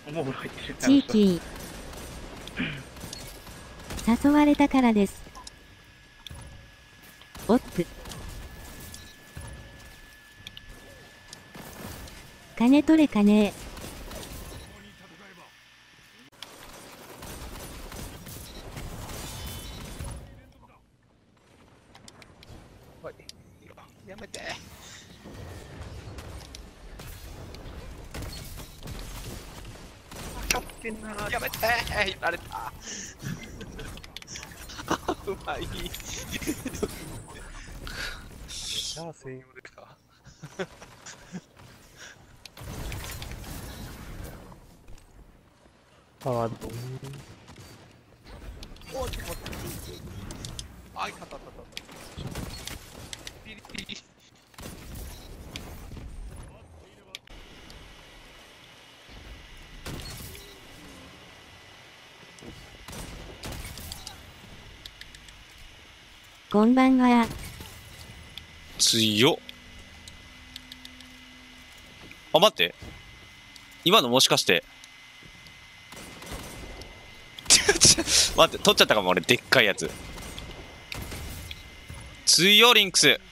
もう入ってる。 地域誘われたからです。おっぷ。金取れ金。 おい、やめて。 勝ってんな。 やめて。やられた。うまい。 じゃあ専用ですか。ああ、 おい、ちょっと待って。あい、たたたた。ピリピリ。 こんばんは。 強っ。あ、待って。今のもしかして。待って、取っちゃったかも、俺、でっかいやつ。強っ、リンクス。